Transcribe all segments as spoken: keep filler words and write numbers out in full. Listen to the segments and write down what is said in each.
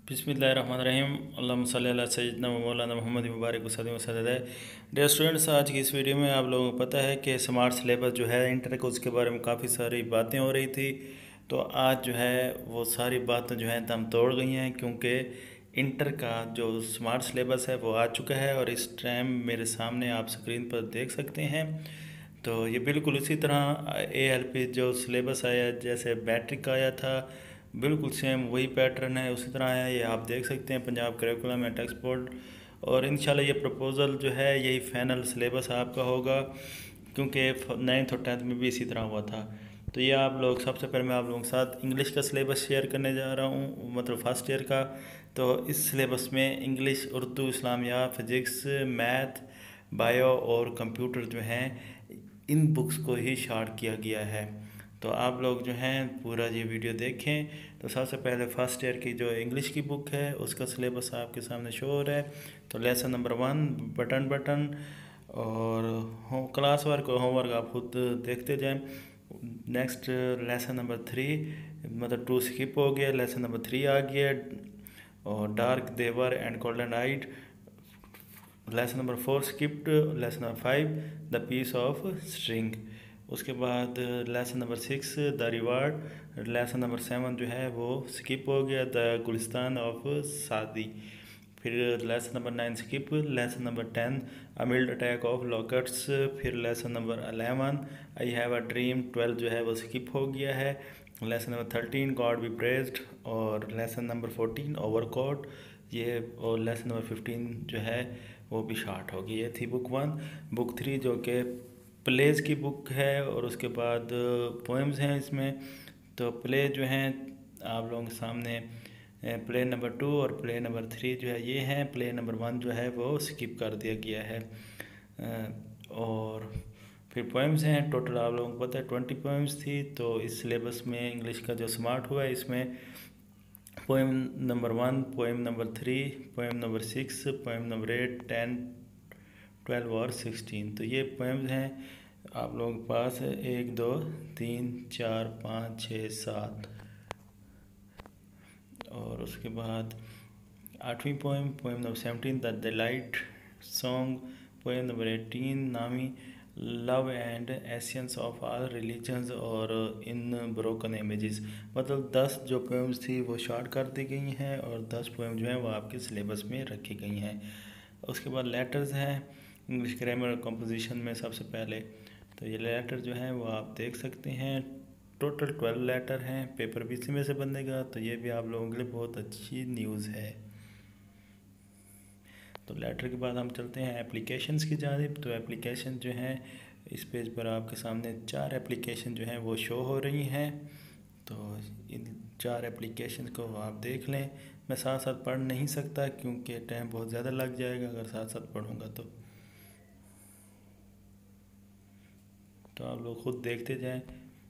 बिस्मिल्लाहिर्रहमानिर्रहीम अल्लाहुम्मा सल्ली अला सय्यिदना व मौलाना मुहम्मद मुबारक वसल्लम वसल्लम। डियर स्टूडेंट्स, आज की इस वीडियो में आप लोगों को पता है कि स्मार्ट सिलेबस जो है इंटर का, उसके बारे में काफ़ी सारी बातें हो रही थी। तो आज जो है वो सारी बातें जो हैं दम तोड़ गई हैं, क्योंकि इंटर का जो स्मार्ट सिलेबस है वो आ चुका है और इस टाइम मेरे सामने आप स्क्रीन पर देख सकते हैं। तो ये बिल्कुल उसी तरह ए एल पी जो सिलेबस आया, जैसे मैट्रिक आया था, बिल्कुल सेम वही पैटर्न है, उसी तरह है। ये आप देख सकते हैं Punjab curriculum and text board. और इंशाल्लाह ये प्रपोज़ल जो है यही फाइनल सिलेबस आपका होगा, क्योंकि नाइन्थ और टेंथ में भी इसी तरह हुआ था। तो ये आप लोग, सबसे पहले मैं आप लोगों के साथ इंग्लिश का सिलेबस शेयर करने जा रहा हूँ, मतलब फर्स्ट ईयर का। तो इस सिलेबस में इंग्लिश, उर्दू, इस्लामिया, फिज़िक्स, मैथ, बायो और कंप्यूटर जो हैं, इन बुक्स को ही शार्ट किया गया है। तो आप लोग जो हैं पूरा ये वीडियो देखें। तो सबसे पहले फर्स्ट ईयर की जो इंग्लिश की बुक है उसका सिलेबस आपके सामने शो हो रहा है। तो lesson number one, button button, और होम क्लास वर्क और होमवर्क आप खुद देखते जाएं। नेक्स्ट लेसन नंबर थ्री, मतलब टू स्किप हो गया, लेसन नंबर थ्री आ गया, और dark they were and golden eyed. Lesson number four skipped. Lesson number five, the piece of string. उसके बाद lesson number six, the reward. Lesson number seven जो है वो स्किप हो गया, द गुलिस्तान ऑफ सादी। फिर lesson number nine skip. Lesson number ten, a mild attack of locusts. फिर lesson number eleven, I have a dream. Twelve जो है वो स्किप हो गया है। Lesson number thirteen, God be praised. और लेसन नंबर फोर्टीन, ओवरकोट। ये और लेसन नंबर फिफ्टीन जो है वो भी शार्ट होगी। ये थी बुक वन। बुक थ्री जो कि प्लेज की बुक है, और उसके बाद पोएम्स हैं इसमें। तो प्ले जो हैं आप लोगों के सामने, प्ले नंबर टू और प्ले नंबर थ्री जो है ये हैं। प्ले नंबर वन जो है वो स्किप कर दिया गया है। और फिर पोएम्स हैं, टोटल आप लोगों को पता है ट्वेंटी पोएम्स थी। तो इस सिलेबस में इंग्लिश का जो स्मार्ट हुआ है, इसमें poem number one, poem number three, poem number six, poem number eight, ten, twelve और सिक्सटीन। तो ये पोएम्स हैं आप लोगों के पास है। एक, दो, तीन, चार, पाँच, छः, सात। और उसके बाद आठवीं poem, poem number seventeen, the delight song. Poem number eighteen, नामी, love and essence of all religions और इन ब्रोकन इमेजेस। मतलब दस जो पोएम्स थी वो शॉर्ट कर दी गई हैं, और दस पोएम जो हैं वो आपके सिलेबस में रखी गई हैं। उसके बाद लेटर्स हैं इंग्लिश ग्रामर और कंपोजिशन में सबसे पहले। तो ये लेटर जो हैं वो आप देख सकते हैं, टोटल ट्वेल्व लेटर हैं। पेपर भी इसी में से बनेगा, तो ये भी आप लोगों के लिए बहुत अच्छी न्यूज़ है। तो लेटर के बाद हम चलते हैं एप्लीकेशंस की जानिब। तो एप्लीकेशन जो हैं इस पेज पर आपके सामने चार एप्लीकेशन जो हैं वो शो हो रही हैं। तो इन चार एप्लीकेशन को आप देख लें। मैं साथ साथ पढ़ नहीं सकता क्योंकि टाइम बहुत ज़्यादा लग जाएगा अगर साथ साथ पढ़ूँगा तो तो आप लोग खुद देखते जाएं।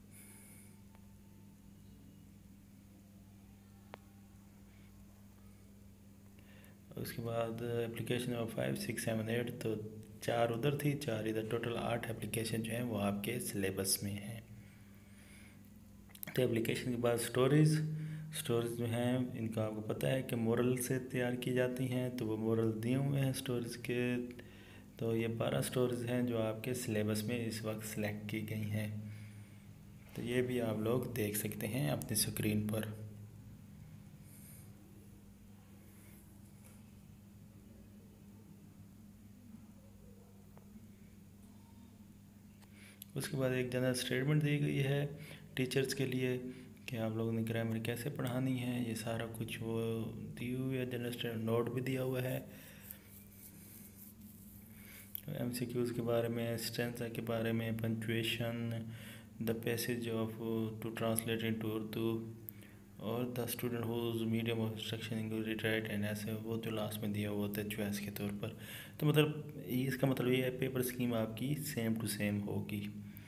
उसके बाद application number five, six, seven, eight. तो चार उधर थी, चार इधर, टोटल आठ एप्लीकेशन जो हैं वो आपके सिलेबस में हैं। तो एप्लीकेशन के बाद स्टोरीज़। स्टोरीज जो हैं इनका आपको पता है कि मोरल से तैयार की जाती हैं, तो वो मोरल दिए हुए हैं स्टोरीज़ के। तो ये बारह स्टोरीज हैं जो आपके सिलेबस में इस वक्त सिलेक्ट की गई हैं। तो ये भी आप लोग देख सकते हैं अपनी स्क्रीन पर। उसके बाद एक जनरल स्टेटमेंट दी गई है टीचर्स के लिए कि आप लोगों ने ग्रामर कैसे पढ़ानी है, ये सारा कुछ वो दी हुई है। जनरल स्टेटमेंट नोट भी दिया हुआ है। एम सी क्यूज़ के बारे में, स्ट्रेंथ के बारे में, punctuation, the passage of to translate into Urdu, और the student whose medium of instruction English retired and ऐसे वो जो लास्ट में दिया हुआ होता है चॉइस के तौर पर। तो मतलब इसका मतलब ये है पेपर स्कीम आपकी सेम टू सेम होगी।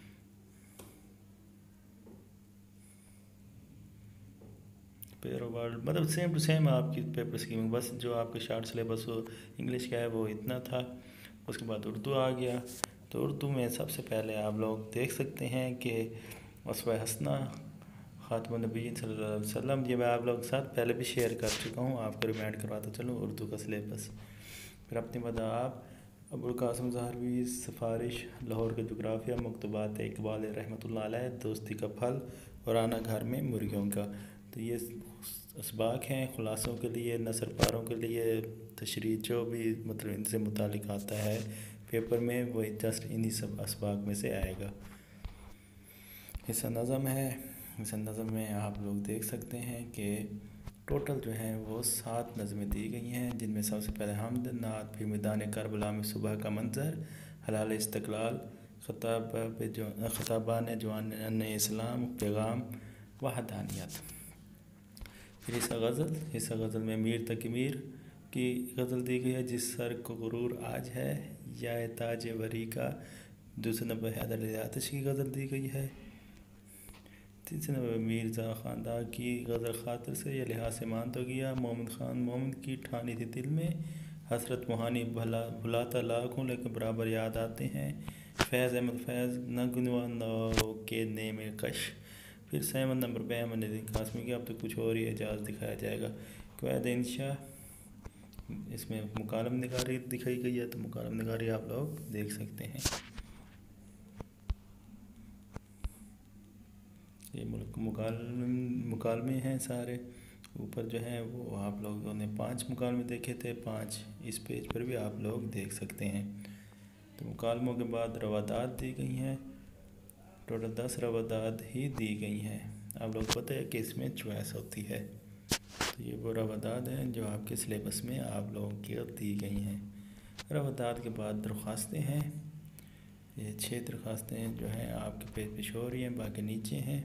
पेयर वर्ल्ड मतलब सेम टू सेम आपकी पेपर स्कीम, बस जो आपके शार्ट सिलेबस हो इंग्लिश का है वो इतना था। उसके बाद उर्दू आ गया। तो उर्दू में सबसे पहले आप लोग देख सकते हैं कि वस्फ़ हसना, ख़ातमुन नबीय्यीन सल्लल्लाहु अलैहि वसल्लम। ये मैं आप लोगों के साथ पहले भी शेयर कर चुका हूँ, आपको रिमाइंड करवाता चलूँ उर्दू का सिलेबस। फिर अपनी मदाब अबुल कासिम ज़हरवी सिफारिश, लाहौर का जोग्राफिया, मकतूबात इकबाल रहमतुल्लाह अलैह, दोस्ती का फल और आना घर में मुर्गियों का। तो ये असबाक हैं खुलासों के लिए, नसर पारों के लिए, तशरीह जो भी मतलब इनसे मुतालिक आता है पेपर में वही जस्ट इन्हीं सब असबाक में से आएगा। हिस्सा नज़म है। हिस्सा नज़म में आप लोग देख सकते हैं कि टोटल जो है वो सात नज़में दी गई हैं, जिनमें सबसे पहले हमद नात, फिर मैदान करबला में सुबह का मंजर, हलाल इस्तक़लाल, ख़ताब जो ख़ताबान जवान इस्लाम, पैगाम वहदानियत। फिर हिस्सा गज़ल। हिस्सा गज़ल में मीर तक मीर की गज़ल दी गई है, जिस सर को गुरूर आज है या ताज वरी का। दूसरे नंबर हैदर आतिश की गज़ल दी गई है। तीसरे नंबर मीर्ज़ा ख़ानदान की गज़ल ख़ातिर से यह लिहाज से मान तो गया, मोमिन ख़ान मोमिन की ठानी थी दिल में, हसरत मुहानी भला भुलाता लाखों लेकिन बराबर याद आते हैं, फैज़ अहमद फैज़ न गुनवा न के नेम कश। फिर सेवन नंबर पे अहमद नदीम कासमी की अब तो कुछ और ही एजाज़ दिखाया जाएगा। क़वायद इंशा, इसमें मुकालम निगारी दिखाई गई है, तो मुकालम निगारी आप लोग देख सकते हैं। ये मुकालम मुकालमे हैं सारे। ऊपर जो है वो आप लोगों ने पांच मुकालमे देखे थे, पांच इस पेज पर भी आप लोग देख सकते हैं। तो मुकालमों के बाद रवादात दी गई हैं, टोटल दस रवादात ही दी गई हैं। आप लोग पता है कि इसमें चॉइस होती है, तो ये वो रवादात हैं जो आपके सिलेबस में आप लोगों की दी गई हैं। रवादात के बाद दरख्वास्तें हैं, ये छः दरख्वास्तें जो हैं आपके पेज पे शो हो रही हैं, बाकी नीचे हैं।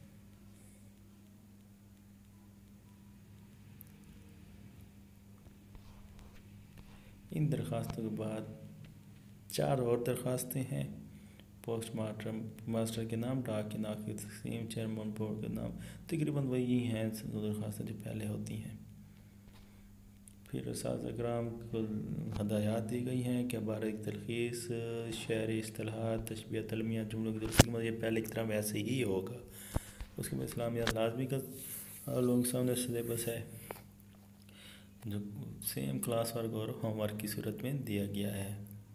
इन दरख्वास्तों के बाद चार और दरख्वास्तें हैं, पोस्ट मास्टर मास्टर के नाम, डाक के नाम की तकसीम, चेयरमैन बोर्ड के नाम, तकरीबन वही हैं दरख्वास्तें जो पहले होती हैं। फिर उस्ताद-ए-किराम को हदायत दी गई हैं कि बारह की तलखीस, शहरी इस्तिलाहात, तशबीह तलमिया, जुमलों की दुरुस्ती, मतलब ये पहले की तरह वैसे ही होगा। उसके बाद इस्लामियात लाजमी का आप लोगों के सामने सिलेबस है, जो सेम क्लास वर्क और होमवर्क की सूरत में दिया गया है।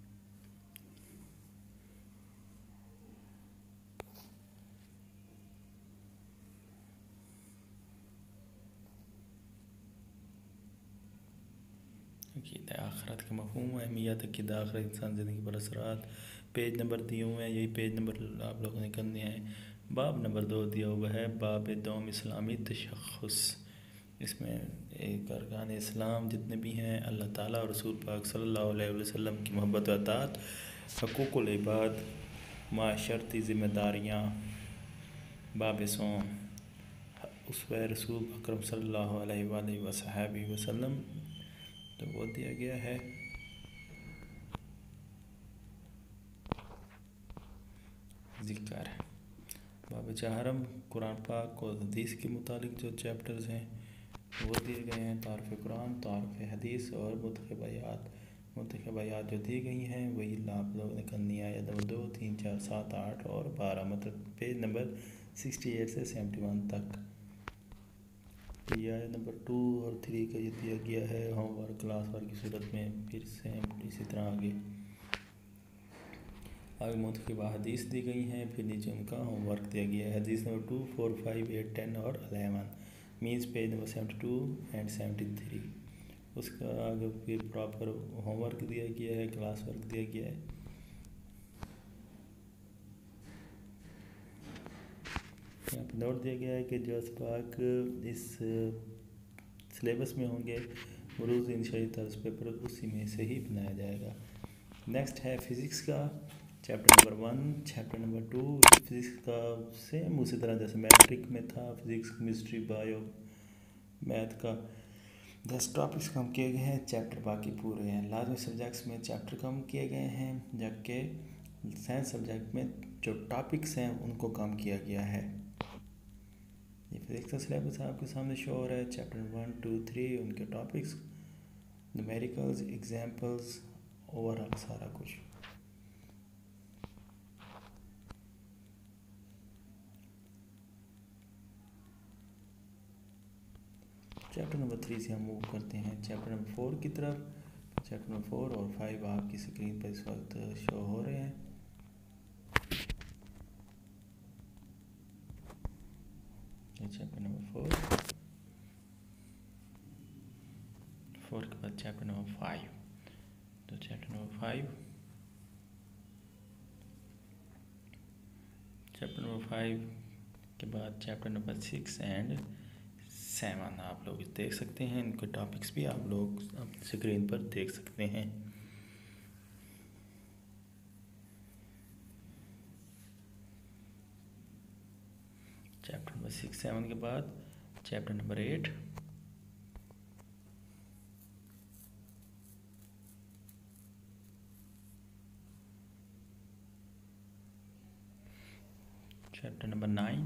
अक़ीदा आखिरत का मफ़हूम, अहमियत अक़ीदा आखिरत इंसान ज़िंदगी पर असरात, पेज नंबर दिए हुए हैं, यही पेज नंबर आप लोगों ने करने हैं। बाब नंबर दो दिया हुआ है, बाब दौम इस्लामी तशख़्ख़ुस। इसमें एक अरकान इस्लाम जितने भी हैं, अल्लाह ताला और रसूल पाक सल्लल्लाहु अलैहि वसल्लम की मोहब्बत व अताअत, हक़ूक़ुल इबाद, माशरती ज़िम्मेदारियाँ, बाब सौम, उसवे रसूल अकरम सल्लल्लाहु अलैहि वसल्लम, तो वो दिया गया है। ज़िक्र बाब चहरम, कुरान पाक और हदीस के मुतालिक जो चैप्टर्स हैं वो दिए गए हैं। तारफ़ कुरान, तारफ़ हदीस और मुतख़बायात। मुतख़बायात जो दी गई हैं वही आप लोगों ने करनी है, आयत नंबर दो, तीन, चार, सात, आठ और बारह, मतलब पेज नंबर सिक्सटी एट से सेवेंटी वन तक। आयत नंबर टू और थ्री का ये दिया गया है होमवर्क क्लास वर्क की सूरत में। फिर सेम इसी तरह आगे आगे मुतख़िबा हदीस दी गई हैं, फिर नीचे उनका होमवर्क दिया गया है। हदीस number two, four, five, eight, ten और eleven, means page number seventy two and seventy three. उसका आगे फिर प्रॉपर होमवर्क दिया गया है, क्लास वर्क दिया गया है। यहाँ पर नोट दिया गया है कि जो असबाक इस सिलेबस में होंगे रोज़ इंशाई तर्ज पेपर उसी में से ही बनाया जाएगा। नेक्स्ट है फ़िज़िक्स का chapter number one, chapter number two. Physics का सेम उसी तरह जैसे मैट्रिक में था, फिज़िक्स, केमिस्ट्री, बायो, मैथ का दस टॉपिक्स कम किए गए हैं, चैप्टर बाकी पूरे हैं। लाजमी सब्जेक्ट्स में चैप्टर कम किए गए हैं, जबकि साइंस सब्जेक्ट में जो टॉपिक्स हैं उनको कम किया गया है। ये फिज़िक्स का सिलेबस आपके सामने शो हो रहा है। चैप्टर वन, टू, थ्री उनके टॉपिक्स, न्यूमेरिकल्स, एग्जाम्पल्स, ओवरऑल सारा कुछ। चैप्टर नंबर थ्री से हम मूव करते हैं चैप्टर नंबर फोर की तरफ। चैप्टर नंबर फोर और फाइव आपकी स्क्रीन पर इस वक्त शो हो रहे हैं। चैप्टर नंबर फोर फोर के बाद चैप्टर नंबर फाइव। तो chapter number five chapter number five के बाद chapter number six and seven आप लोग देख सकते हैं। इनके टॉपिक्स भी आप लोग अपनी स्क्रीन पर देख सकते हैं। चैप्टर नंबर सिक्स सेवन के बाद chapter number eight chapter number nine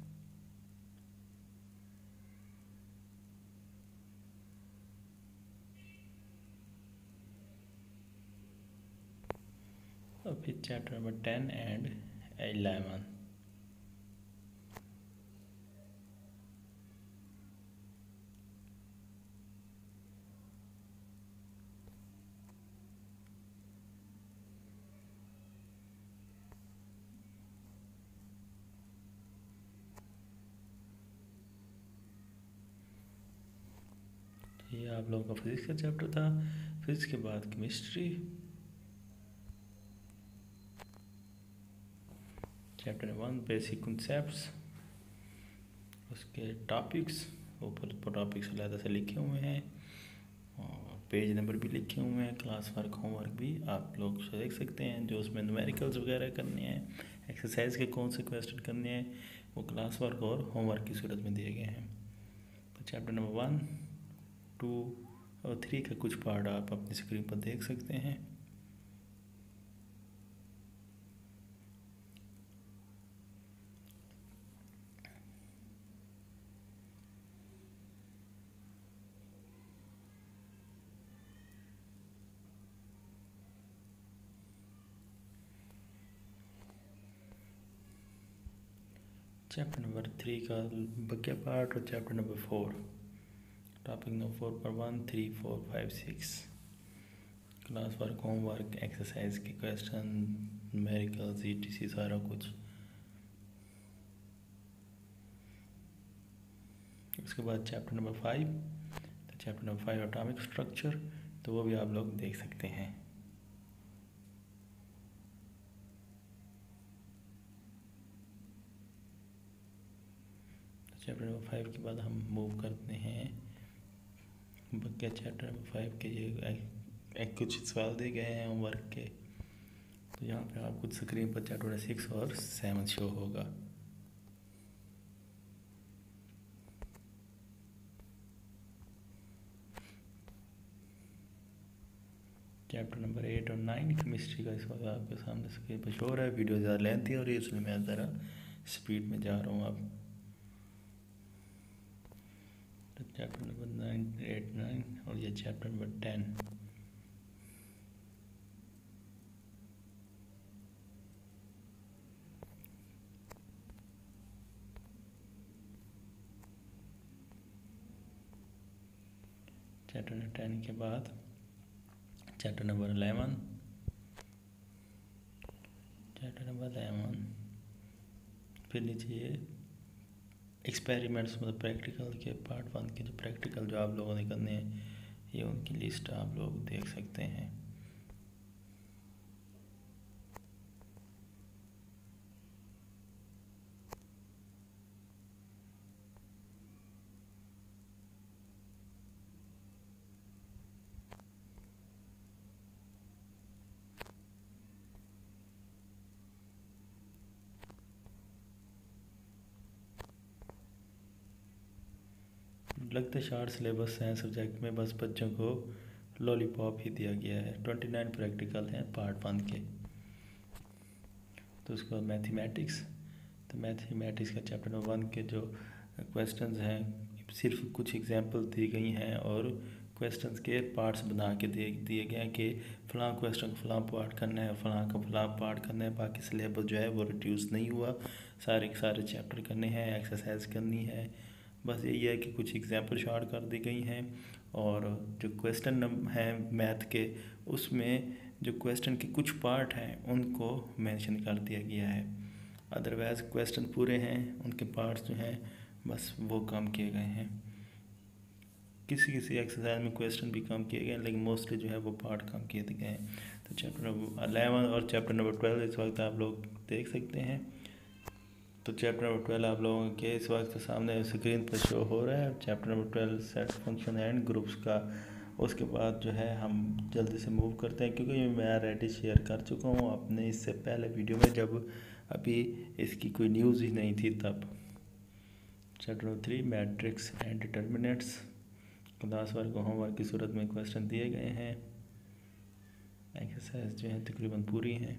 और फिर chapter number ten and eleven. ये आप लोगों का फिजिक्स का चैप्टर था। फिजिक्स के बाद chemistry chapter one basic concepts, उसके टॉपिक्स ऊपर टॉपिक्स अलग से लिखे हुए हैं और पेज नंबर भी लिखे हुए हैं। क्लास वर्क होमवर्क भी आप लोग देख सकते हैं। जो उसमें न्यूमेरिकल्स वगैरह करने हैं, एक्सरसाइज के कौन से क्वेश्चन करने हैं, वो क्लास वर्क और होमवर्क की सूरत में दिए गए हैं। तो चैप्टर नंबर वन टू और थ्री का कुछ पार्ट आप अपनी स्क्रीन पर देख सकते हैं। चैप्टर नंबर थ्री का बकिया पार्ट और chapter number four topic number four पर one three four five six class work homework exercise के question numericals E T C सारा कुछ। उसके बाद चैप्टर नंबर फाइव तो chapter number five atomic structure, तो वो भी आप लोग देख सकते हैं। चैप्टर नंबर फाइव के बाद हम मूव करते हैं बकिया चैप्टर नंबर फाइव के। ये एक कुछ सवाल दिए गए हैं होमवर्क के, तो यहाँ पे आप कुछ स्क्रीन पर चैप्टर सिक्स और सेवन शो होगा। चैप्टर नंबर एट और नाइन केमिस्ट्री का इस वक्त आपके सामने स्क्रीन पर शो हो रहा है। वीडियो ज़्यादा लेंथी हो रही है इसलिए मैं ज़रा स्पीड में जा रहा हूँ अब। तो chapter number nine eight nine और ये chapter number ten. Chapter number ten के बाद chapter number eleven chapter number eleven फिर नीचे ये एक्सपेरिमेंट्स मतलब प्रैक्टिकल के पार्ट वन के जो प्रैक्टिकल जो आप लोगों ने करने हैं, ये उनकी लिस्ट आप लोग देख सकते हैं। लगता है शार्ट सिलेबस है सब्जेक्ट में, बस बच्चों को लॉलीपॉप ही दिया गया है। ट्वेंटी नाइन प्रैक्टिकल हैं पार्ट वन के। तो उसके बाद मैथमेटिक्स, तो मैथमेटिक्स का चैप्टर नंबर वन के जो क्वेश्चंस हैं सिर्फ कुछ एग्जांपल दी गई हैं और क्वेश्चंस के पार्ट्स बना के दे दिए गए हैं कि फ़लाँ क्वेश्चन को फ़लाँ पार्ट करना है, फ़लाँ का फ़लाँ पार्ट करना है। बाकी सिलेबस जो है वो रिड्यूस नहीं हुआ, सारे के सारे चैप्टर करने हैं, एक्सरसाइज करनी है बस यही है कि कुछ एग्जाम्पल शार्ट कर दी गई हैं और जो क्वेश्चन हैं मैथ के उसमें जो क्वेश्चन के कुछ पार्ट हैं उनको मेंशन कर दिया गया है। अदरवाइज़ क्वेश्चन पूरे हैं, उनके पार्ट्स जो हैं बस वो कम किए गए हैं। किसी किसी एक्सरसाइज में क्वेश्चन भी कम किए गए हैं लेकिन मोस्टली जो है वो पार्ट कम किए गए हैं। तो चैप्टर नंबर अलेवन और चैप्टर नंबर ट्वेल्व इस वक्त आप लोग देख सकते हैं। तो चैप्टर नंबर ट्वेल्व आप लोगों के इस वक्त सामने स्क्रीन पर शो हो रहा है। Chapter number twelve set function and groups का। उसके बाद जो है हम जल्दी से मूव करते हैं क्योंकि मैं ऑलरेडी शेयर कर चुका हूँ अपने इससे पहले वीडियो में, जब अभी इसकी कोई न्यूज़ ही नहीं थी तब। Chapter number three matrix and determinants. Class work और होमवर्क की सूरत में क्वेश्चन दिए गए हैं। एक्सरसाइज जो है तकरीबन पूरी हैं।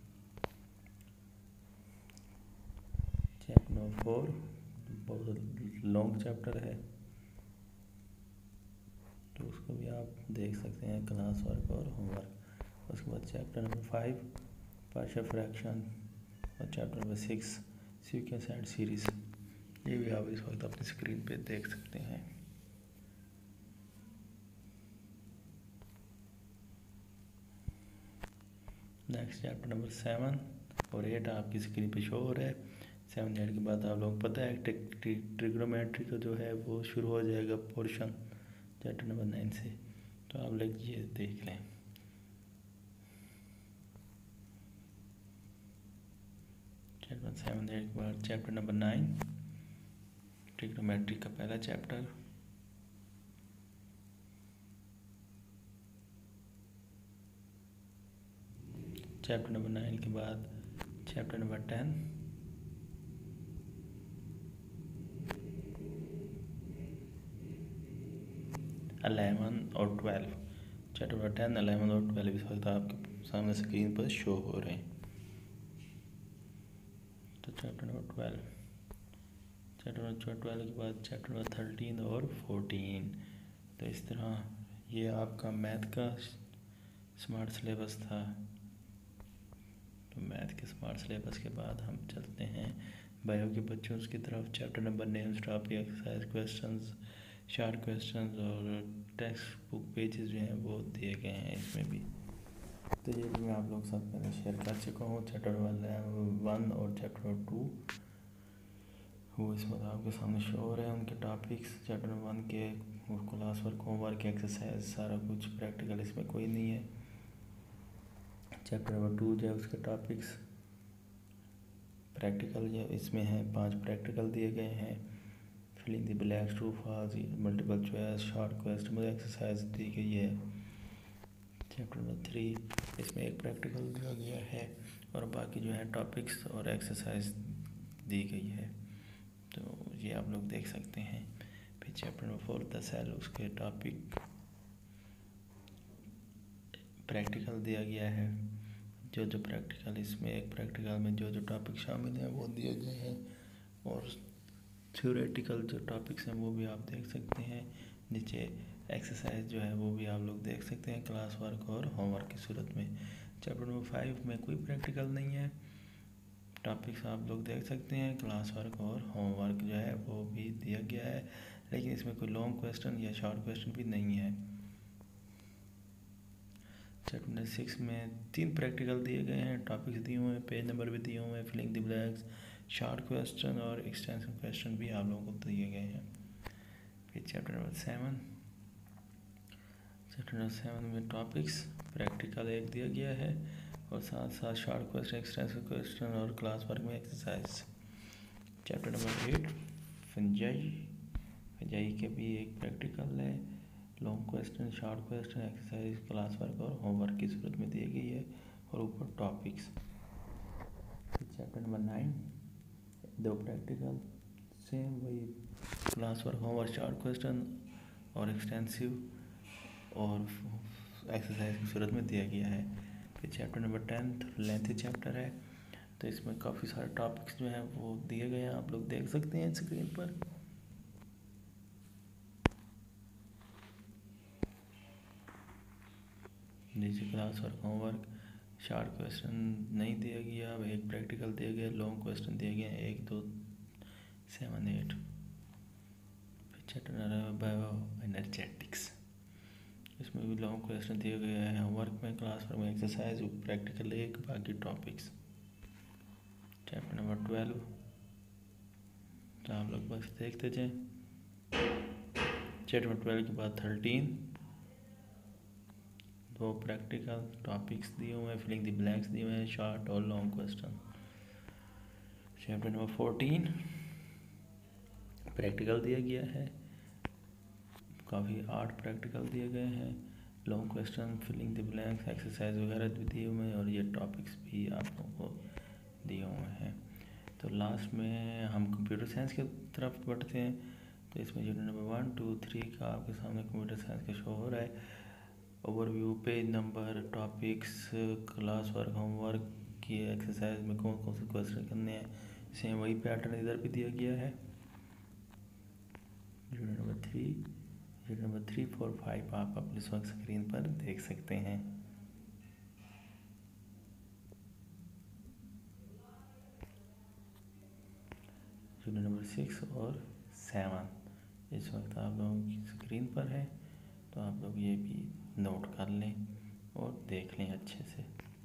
चैप्टर नंबर फोर बहुत लॉन्ग चैप्टर है तो उसको भी आप देख सकते हैं, क्लास वर्क और होमवर्क। उसके बाद chapter number five partial fraction और chapter number six sequence and series, ये भी आप इस वक्त अपनी स्क्रीन पे देख सकते हैं। नेक्स्ट चैप्टर नंबर सेवन और एट आपकी स्क्रीन पे शो हो रहा है। सेवन एट के बाद आप लोग पता है ट्रिग्नोमेट्री का जो है वो शुरू हो जाएगा पोर्शन चैप्टर नंबर नाइन से, तो आप लोग ये देख लें। चैप्टर सेवन एट के बाद चैप्टर नंबर नाइन ट्रिग्नोमेट्री का पहला चैप्टर। चैप्टर नंबर नाइन के बाद चैप्टर नंबर टेन अलेवन और twelve. Chapter number ten eleven और ट्वेल्व इस वक्त आपके सामने स्क्रीन पर शो हो रहे हैं। तो chapter number twelve chapter number twelve के बाद चैप्टर नंबर थर्टीन और फोर्टीन। तो इस तरह ये आपका मैथ का स्मार्ट सिलेबस था। तो मैथ के स्मार्ट सिलेबस के बाद हम चलते हैं बायो के बच्चों की तरफ। Chapter number names topic exercise questions short questions और टेक्स्ट बुक पेजेस जो हैं वो दिए गए हैं इसमें भी। तो ये भी मैं आप लोग के साथ पहले शेयर कर चुका हूँ। चैप्टर वन और चैप्टर टू वो इस वक्त आपके सामने शो हो रहे हैं उनके टॉपिक्स। चैप्टर वन के क्लास वर्क होमवर्क एक्सरसाइज सारा कुछ प्रैक्टिकल इसमें कोई नहीं है। चैप्टर नंबर टू जो है उसके टॉपिक्स प्रैक्टिकल जो इसमें है, पांच प्रैक्टिकल दिए गए हैं। Filling the blanks, true false, multiple choice, short question exercise दी गई है। चैप्टर नंबर थ्री इसमें एक प्रैक्टिकल दिया गया है और बाकी जो है टॉपिक्स और एक्सरसाइज दी गई है, तो ये आप लोग देख सकते हैं। फिर chapter number four the cell, उसके टॉपिक प्रैक्टिकल दिया गया है। जो जो प्रैक्टिकल इसमें एक प्रैक्टिकल में जो जो टॉपिक शामिल हैं वो दिए गए हैं और थ्योरेटिकल जो टॉपिक्स हैं वो भी आप देख सकते हैं। नीचे एक्सरसाइज जो है वो भी आप लोग देख सकते हैं क्लास वर्क और होमवर्क की सूरत में। चैप्टर नंबर फाइव में कोई प्रैक्टिकल नहीं है, टॉपिक्स आप लोग देख सकते हैं, क्लास वर्क और होमवर्क जो है वो भी दिया गया है, लेकिन इसमें कोई लॉन्ग क्वेश्चन या शॉर्ट क्वेश्चन भी नहीं है। चैप्टर नंबर सिक्स में तीन प्रैक्टिकल दिए गए हैं, टॉपिक्स दिए हुए हैं, पेज नंबर भी दिए हुए हैं, filling the blanks, short question और एक्सटेंशन क्वेश्चन भी आप लोगों को दिए गए हैं। फिर chapter number seven chapter number seven में टॉपिक्स प्रैक्टिकल एक दिया गया है और साथ साथ शॉर्ट क्वेश्चन, एक्सटेंशन क्वेश्चन और क्लास वर्क में exercise. Chapter number eight fungi fungi के भी एक प्रैक्टिकल है, long question, short question, exercise, class work और होमवर्क की सूरत में दी गई है और ऊपर टॉपिक्स। चैप्टर नंबर नाइन दो प्रैक्टिकल सेम वही class work, homework, short question और एक्सटेंसिव और एक्सरसाइज की सूरत में दिया गया है। फिर chapter number tenth lengthy chapter है, तो इसमें काफ़ी सारे टॉपिक्स जो हैं वो दिए गए हैं, आप लोग देख सकते हैं स्क्रीन पर। नीचे class work, homework, short question नहीं दिया गया, अब एक प्रैक्टिकल दिया गया, लॉन्ग क्वेश्चन दिए गए हैं एक दो seven eight. Chapter bioenergetics, इसमें भी लॉन्ग क्वेश्चन दिए गए हैं। होमवर्क में, क्लास वर्क में एक्सरसाइज, प्रैक्टिकल एक, बाकी टॉपिक्स। चैप्टर नंबर ट्वेल्व, तो आप लोग बस देखते जाएं। चैप्टर नंबर ट्वेल्व के बाद थर्टीन, दो प्रैक्टिकल टॉपिक्स दिए हुए हैं, फिलिंग द ब्लैंक्स दिए हुए हैं, शॉर्ट और long question. Chapter number fourteen practical दिया गया है, काफ़ी आठ प्रैक्टिकल दिए गए हैं, long question, filling the blanks, exercise वगैरह भी दिए हुए हैं, और ये टॉपिक्स भी आप लोगों को दिए हुए हैं। तो लास्ट में हम कंप्यूटर साइंस की तरफ बढ़ते हैं। तो इसमें unit number one two three का आपके सामने कंप्यूटर साइंस का शो हो रहा है। Overview, page number, topics, class work, homework की एक्सरसाइज में कौन कौन से क्वेश्चन करने हैं, सेम वही पैटर्न इधर भी दिया गया है। Unit number three, unit number three four five आप अपने वक्त स्क्रीन पर देख सकते हैं। यूनिट नंबर सिक्स और सेवन इस वक्त आप लोगों की स्क्रीन पर है, तो आप लोग ये भी नोट कर लें और देख लें अच्छे से।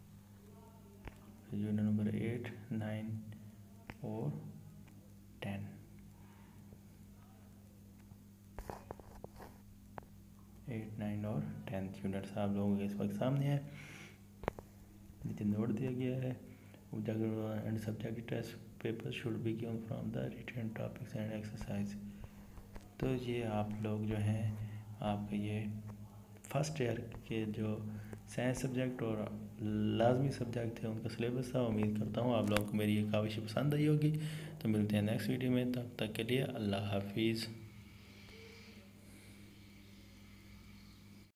यूनिट नंबर एट, नाइन और टेन, एट नाइन और टेंथ यूनिट्स आप लोगों के इस वक्त सामने है। नीचे नोट दिया गया है, objective and subjective test paper should be given from the written topics and exercise. तो ये आप लोग जो हैं आपके ये फर्स्ट ईयर के जो साइंस सब्जेक्ट और लाजमी सब्जेक्ट थे उनका सिलेबस था। उम्मीद करता हूँ आप लोगों को मेरी ये काविश पसंद आई होगी। तो मिलते हैं नेक्स्ट वीडियो में, तब तक के लिए अल्लाह हाफिज़।